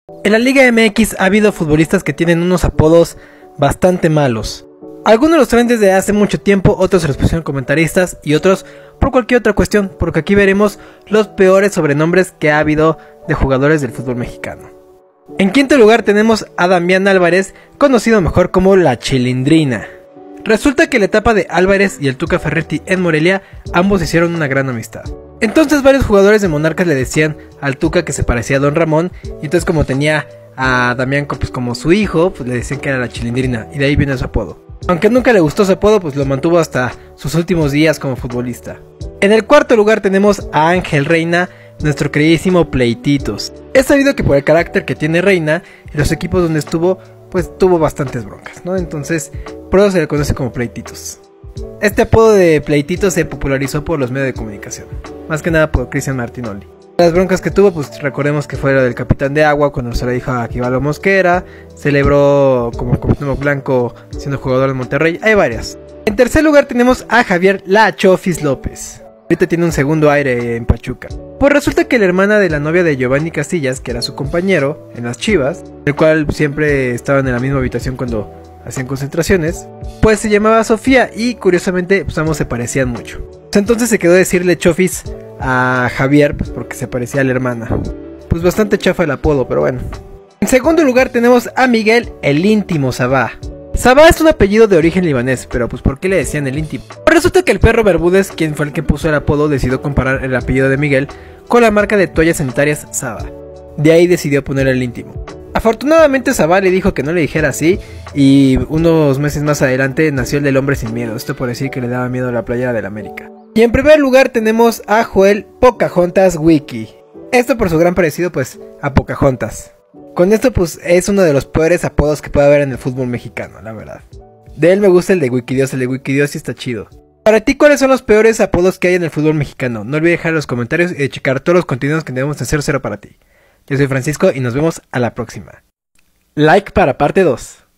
En la Liga MX ha habido futbolistas que tienen unos apodos bastante malos. Algunos los traen desde hace mucho tiempo, otros se los pusieron comentaristas y otros por cualquier otra cuestión, porque aquí veremos los peores sobrenombres que ha habido de jugadores del fútbol mexicano. En quinto lugar tenemos a Damián Álvarez, conocido mejor como La Chilindrina. Resulta que la etapa de Álvarez y el Tuca Ferretti en Morelia, ambos hicieron una gran amistad. Entonces varios jugadores de Monarcas le decían al Tuca que se parecía a Don Ramón, y entonces como tenía a Damián pues, como su hijo, pues le decían que era La Chilindrina, y de ahí viene su apodo. Aunque nunca le gustó su apodo, pues lo mantuvo hasta sus últimos días como futbolista. En el cuarto lugar tenemos a Ángel Reina, nuestro queridísimo Pleititos. Es sabido que por el carácter que tiene Reina, en los equipos donde estuvo, pues tuvo bastantes broncas, ¿no? Entonces, por eso se le conoce como Pleititos. Este apodo de Pleititos se popularizó por los medios de comunicación, más que nada por Cristian Martinoli. Las broncas que tuvo, pues recordemos que fue lo del Capitán de Agua, cuando se le dijo a Aquivaldo Mosquera, celebró como Cuauhtémoc Blanco siendo jugador de Monterrey, hay varias. En tercer lugar tenemos a Javier La Chofis López. Ahorita tiene un segundo aire en Pachuca. Pues resulta que la hermana de la novia de Giovanni Casillas, que era su compañero en las Chivas, el cual siempre estaban en la misma habitación cuando hacían concentraciones, pues se llamaba Sofía y curiosamente pues ambos se parecían mucho. Entonces se quedó decirle Chofis a Javier, pues porque se parecía a la hermana. Pues bastante chafa el apodo, pero bueno. En segundo lugar tenemos a Miguel el Íntimo Sabá. Sabá es un apellido de origen libanés, pero pues ¿por qué le decían el íntimo? Pues resulta que el perro Bermúdez, quien fue el que puso el apodo, decidió comparar el apellido de Miguel con la marca de toallas sanitarias Saba. De ahí decidió poner el íntimo. Afortunadamente Sabá le dijo que no le dijera así, y unos meses más adelante nació el del Hombre Sin Miedo, esto por decir que le daba miedo a la playera del América. Y en primer lugar tenemos a Joel Pocahontas Wiki. Esto por su gran parecido pues a Pocahontas. Con esto pues es uno de los peores apodos que puede haber en el fútbol mexicano, la verdad. De él me gusta el de Wikidios sí está chido. Para ti, ¿cuáles son los peores apodos que hay en el fútbol mexicano? No olvides dejar en los comentarios y de checar todos los contenidos que debemos hacer cero para ti. Yo soy Francisco y nos vemos a la próxima. Like para parte 2.